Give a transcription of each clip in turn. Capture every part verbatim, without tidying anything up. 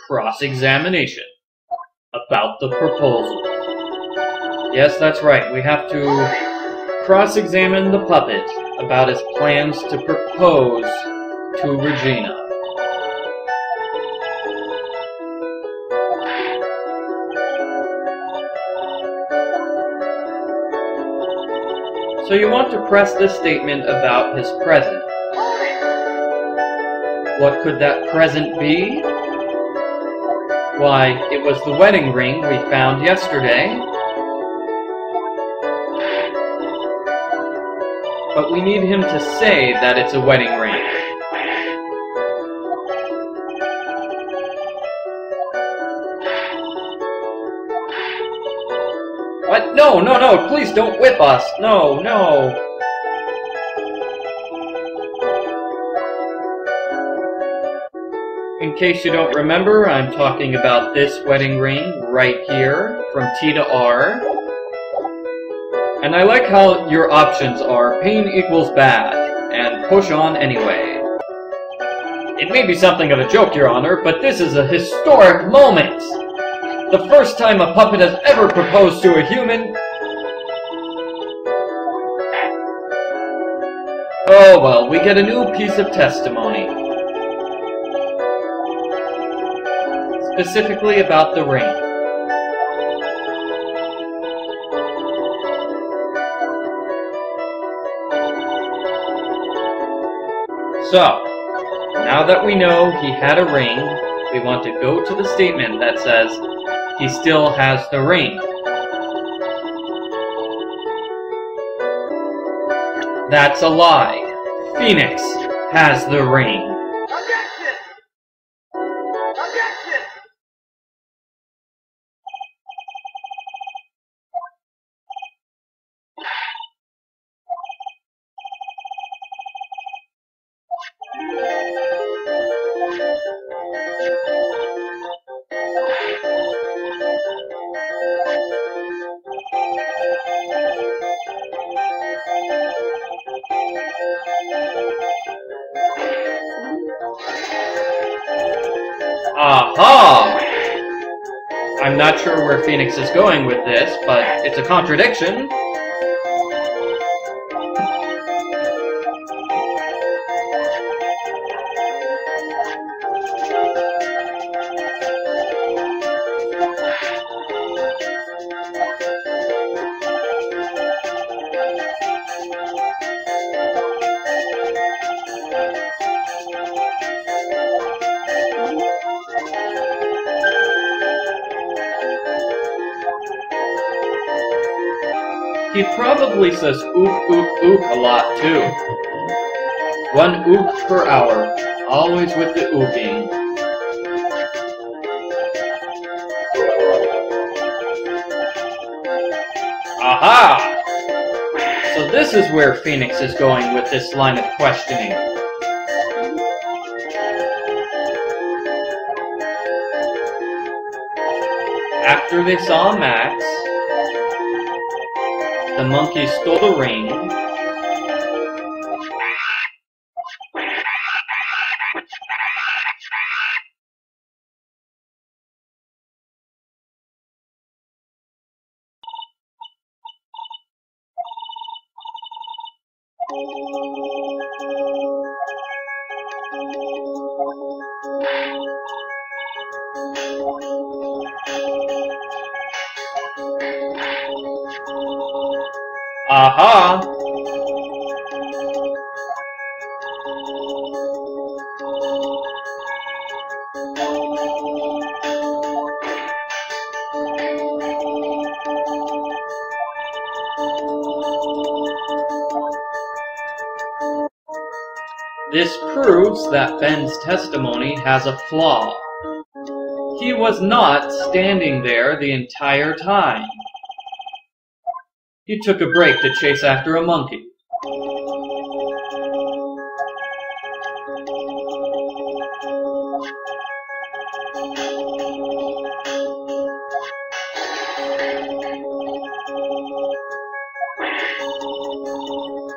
cross-examination about the proposal. Yes, that's right. We have to cross-examine the puppet about his plans to propose to Regina. So you want to press this statement about his present. What could that present be? Why, it was the wedding ring we found yesterday. But we need him to say that it's a wedding ring. What? No, no, no, please don't whip us. No, no. In case you don't remember, I'm talking about this wedding ring right here, from T to R. And I like how your options are pain equals bad, and push on anyway. It may be something of a joke, Your Honor, but this is a historic moment! The first time a puppet has ever proposed to a human. Oh well, we get a new piece of testimony. Specifically about the ring. So, now that we know he had a ring, we want to go to the statement that says he still has the ring. That's a lie. Phoenix has the ring. Objection! Objection! Aha! I'm not sure where Phoenix is going with this, but it's a contradiction. He probably says ook, ook, ook a lot, too. One ook per hour, always with the ooking. Aha! So this is where Phoenix is going with this line of questioning. After they saw Max, the monkey stole the ring. Aha! This proves that Ben's testimony has a flaw. He was not standing there the entire time. He took a break to chase after a monkey.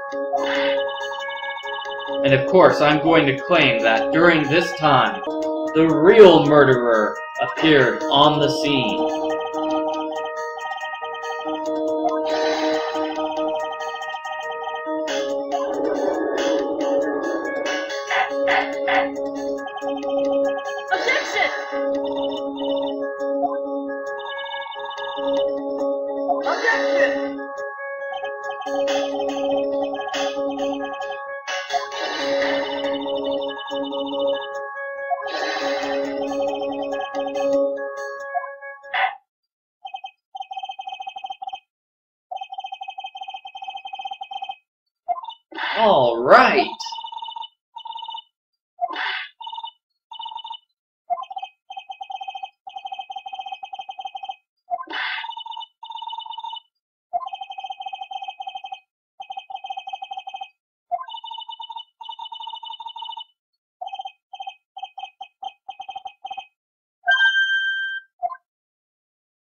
And of course, I'm going to claim that during this time, The real murderer appeared on the scene. Objection!